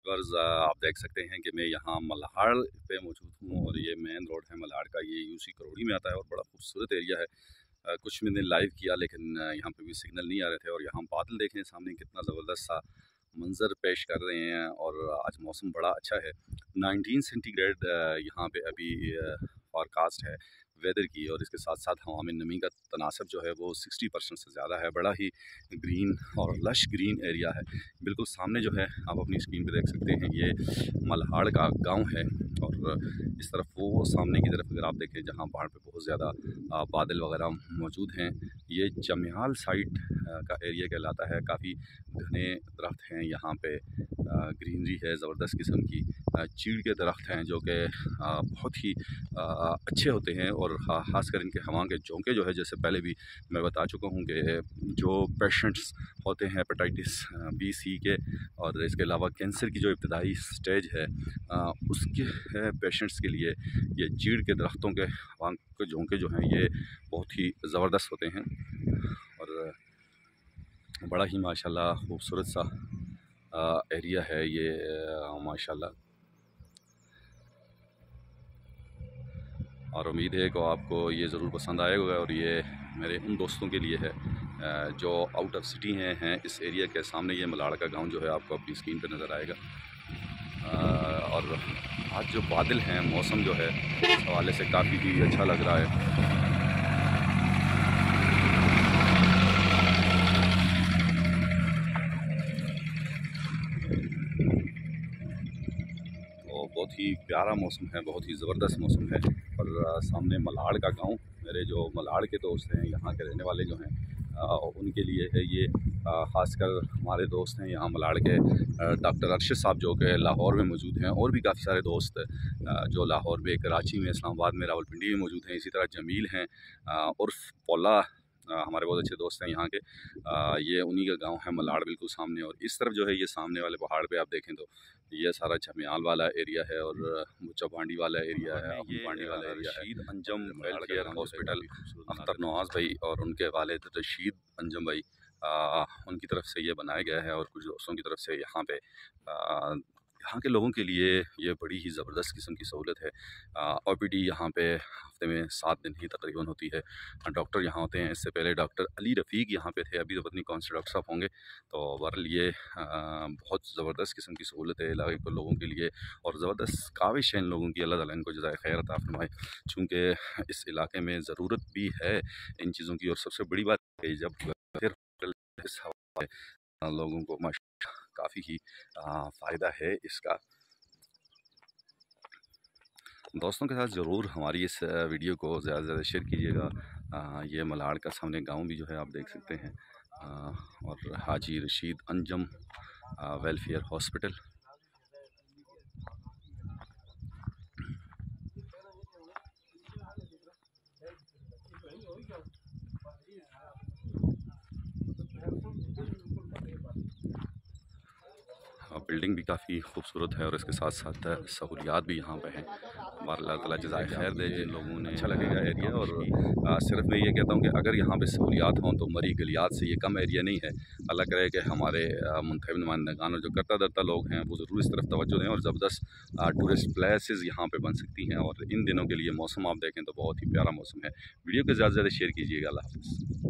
Viewers आप देख सकते हैं कि मैं यहाँ मल्हाड़ पे मौजूद हूँ और ये मेन रोड है मल्हाड़ का। ये यूसी करोड़ी में आता है और बड़ा खूबसूरत एरिया है। कुछ मैंने लाइव किया लेकिन यहाँ पे भी सिग्नल नहीं आ रहे थे। और यहाँ बादल देखें सामने कितना ज़बरदस्त सा मंज़र पेश कर रहे हैं और आज मौसम बड़ा अच्छा है। 19 सेंटीग्रेड यहाँ पे अभी फॉरकास्ट है वेदर की, और इसके साथ साथ हवा में नमी का तनासब जो है वो 60% से ज़्यादा है। बड़ा ही ग्रीन और लश ग्रीन एरिया है। बिल्कुल सामने जो है आप अपनी स्क्रीन पे देख सकते हैं ये मल्हाड़ का गांव है, और इस तरफ वो सामने की तरफ अगर आप देखें जहां पहाड़ पे बहुत ज़्यादा बादल वगैरह मौजूद हैं, ये चमियाल साइड का एरिया कहलाता है। काफ़ी घने दरख्त हैं यहाँ पे, ग्रीनरी है ज़बरदस्त किस्म की। चीड़ के दरख्त हैं जो कि बहुत ही अच्छे होते हैं, और ख़ासकर इनके हवा के झोंके जो है, जैसे पहले भी मैं बता चुका हूँ कि जो पेशेंट्स होते हैं हेपेटाइटिस बी सी के, और इसके अलावा कैंसर की जो इब्तदाई स्टेज है उसके पेशेंट्स के लिए ये चीड़ के दरख्तों के हवा के झोंके जो हैं ये बहुत ही ज़बरदस्त होते हैं, और बड़ा ही माशाल्लाह खूबसूरत सा एरिया है ये माशाल्लाह। और उम्मीद है कि आपको ये ज़रूर पसंद आएगा, और ये मेरे उन दोस्तों के लिए है जो आउट ऑफ सिटी हैं इस एरिया के। सामने ये मल्हाड़ का गांव जो है आपको अपनी स्क्रीन पर नज़र आएगा। और आज जो बादल हैं, मौसम जो है इस हवाले से काफ़ी ही अच्छा लग रहा है। बहुत ही प्यारा मौसम है, बहुत ही ज़बरदस्त मौसम है। और सामने मल्हाड़ का गांव, मेरे जो मल्हाड़ के दोस्त हैं यहाँ के रहने वाले जो हैं उनके लिए है ये। ख़ासकर हमारे दोस्त हैं यहाँ मल्हाड़ के डॉक्टर अरशद साहब जो कि लाहौर में मौजूद हैं, और भी काफ़ी सारे दोस्त जो लाहौर में, कराची में, इस्लामाबाद में, रावलपिंडी में मौजूद हैं। इसी तरह जमील हैं उर्फ़ पौला, हमारे बहुत अच्छे दोस्त हैं यहाँ के। ये उन्हीं का गांव है मल्हाड़ बिल्कुल सामने। और इस तरफ जो है ये सामने वाले पहाड़ पे आप देखें तो ये सारा चमियाल वाला एरिया है, और मुच्चा भांडी वाला एरिया है, भांडी वाला एरिया है। रशीद अंजम वेलफेयर हॉस्पिटल, अख्तर नवाज़ भाई और उनके वालिद रशीद अंजम भाई, उनकी तरफ से ये बनाया गया है, और कुछ दोस्तों की तरफ से यहाँ पे यहाँ के लोगों के लिए ये बड़ी ही ज़बरदस्त किस्म की सहूलत है। OPD यहाँ पे हफ्ते में 7 दिन ही तकरीबन होती है। डॉक्टर यहाँ होते हैं। इससे पहले डॉक्टर अली रफ़ीक यहाँ पे थे, अभी तो पता नहीं कौन से डॉक्टर साहब होंगे। तो बहरहाल ये बहुत ज़बरदस्त किस्म की सहूलत है इलाके के लोगों के लिए, और ज़बरदस्त काविश है इन लोगों की। अल्लाह ताला इनको जज़ाए खैर अता फरमाए, चूँकि इस इलाके में ज़रूरत भी है इन चीज़ों की। और सबसे बड़ी बात है जब फिर इस हवाले लोगों को काफ़ी ही फ़ायदा है इसका। दोस्तों के साथ ज़रूर हमारी इस वीडियो को ज़्यादा से ज़्यादा शेयर कीजिएगा। ये मल्हाड़ का सामने गांव भी जो है आप देख सकते हैं, और Haji Rashid Anjum welfare hospital. Building भी काफ़ी खूबसूरत है, और इसके साथ साथ सहूलियात भी यहाँ पे हैं। अल्लाह ताला जज़ाए खैर दे जिन लोगों ने, अच्छा लगेगा एरिया। और सिर्फ मैं ये कहता हूँ कि अगर यहाँ पे सहूलियात हों तो मरी गलियात से ये कम एरिया नहीं है। अल्लाह करे कि हमारे मुंतखब नुमाइंदगान और जो करता धरता लोग हैं वो ज़रूर इस तरफ तवज्जो दें, और ज़बरदस्त टूरिस्ट प्लेसेस यहाँ पे बन सकती हैं। और इन दिनों के लिए मौसम आप देखें तो बहुत ही प्यारा मौसम है। वीडियो को ज़्यादा से ज़्यादा शेयर कीजिएगा। अल्लाह हाफ़िज़।